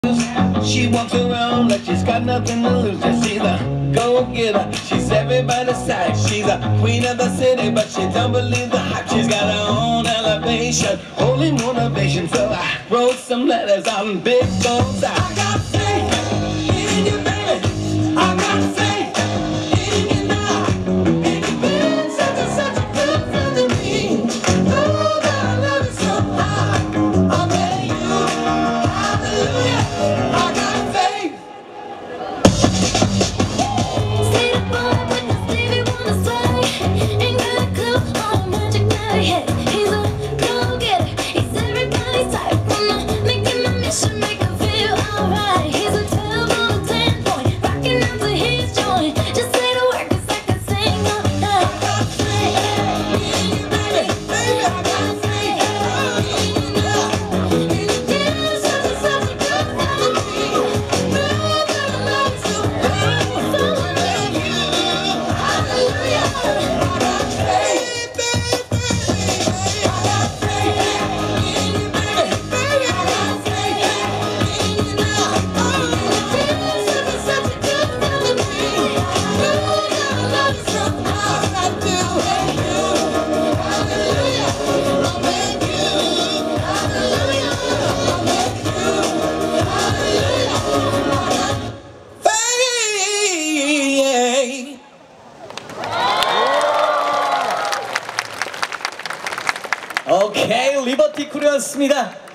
She walks around like she's got nothing to lose. Just she's a go-getter. She's everybody's side. She's a queen of the city, but she don't believe the hype. She's got her own elevation, holy motivation. So I wrote some letters on big goals. I got faith in you, baby. I got faith in you now. And you've been such a good friend to me. Oh, that I love you so hard. I'll pay you. Hallelujah. I got faith. Stay up all night with us, baby, wanna sway. Ain't got a clue on the magic that he hit. He's a go-getter, he's everybody's type. Wanna make him a mission, make him feel alright. He's a 12 on a 10 point, rocking out to his joint. Just say the word 'cause I can sing all night. I got faith in you, baby. Baby, I got faith in you now. And you've been such a good friend to me. Oh, that I love you so hard. Thank you. Hallelujah. I got faith, baby. I got faith in you, baby. Baby, I got faith in you now. Oh, you've been such a good friend to me. Oh, that I love you so hard. I do. Thank you. Hallelujah. Oh, thank you. Hallelujah. Oh, thank you. Hallelujah. Faith. 오케이, 리버티 크루였습니다.